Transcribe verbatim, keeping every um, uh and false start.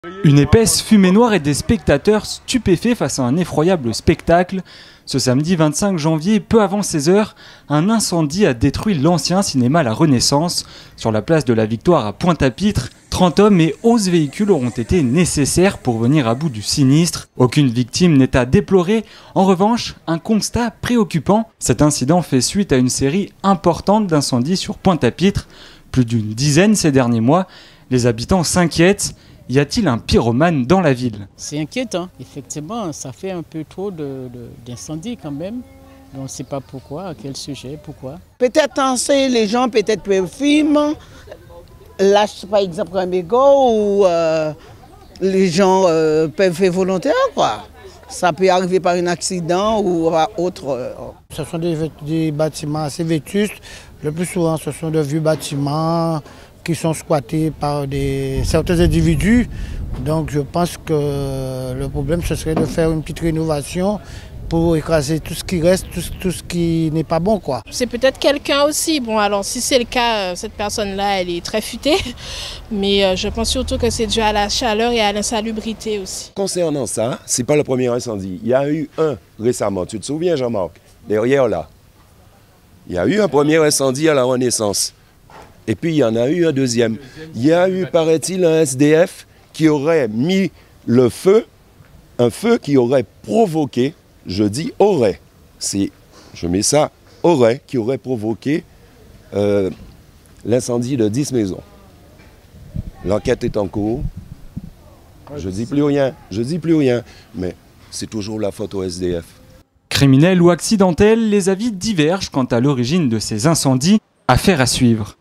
Une épaisse fumée noire et des spectateurs stupéfaits face à un effroyable spectacle. Ce samedi vingt-cinq janvier, peu avant seize heures, un incendie a détruit l'ancien cinéma La Renaissance. Sur la place de la Victoire à Pointe-à-Pitre, trente hommes et onze véhicules auront été nécessaires pour venir à bout du sinistre. Aucune victime n'est à déplorer. En revanche, un constat préoccupant. Cet incident fait suite à une série importante d'incendies sur Pointe-à-Pitre. Plus d'une dizaine ces derniers mois. Les habitants s'inquiètent. Y a-t-il un pyromane dans la ville? C'est inquiétant, effectivement, ça fait un peu trop d'incendies quand même. On ne sait pas pourquoi, à quel sujet, pourquoi. Peut-être les gens peut-être fument, lâchent par exemple un mégot ou euh, les gens euh, peuvent faire volontaire, quoi. Ça peut arriver par un accident ou autre. Euh. Ce sont des, des bâtiments assez vétustes. Le plus souvent, ce sont de vieux bâtiments qui sont squattés par des, certains individus. Donc je pense que le problème, ce serait de faire une petite rénovation pour écraser tout ce qui reste, tout, tout ce qui n'est pas bon, quoi. C'est peut-être quelqu'un aussi. Bon, alors si c'est le cas, cette personne-là, elle est très futée. Mais je pense surtout que c'est dû à la chaleur et à l'insalubrité aussi. Concernant ça, c'est pas le premier incendie. Il y a eu un récemment, tu te souviens, Jean-Marc, derrière là. Il y a eu un premier incendie à la Renaissance. Et puis il y en a eu un deuxième. Il y a eu, paraît-il, un S D F qui aurait mis le feu, un feu qui aurait provoqué, je dis aurait, c'est, je mets ça, aurait, qui aurait provoqué euh, l'incendie de dix maisons. L'enquête est en cours. Je dis plus rien, je dis plus rien, mais c'est toujours la faute au S D F. Criminel ou accidentel, les avis divergent quant à l'origine de ces incendies. Affaire à suivre.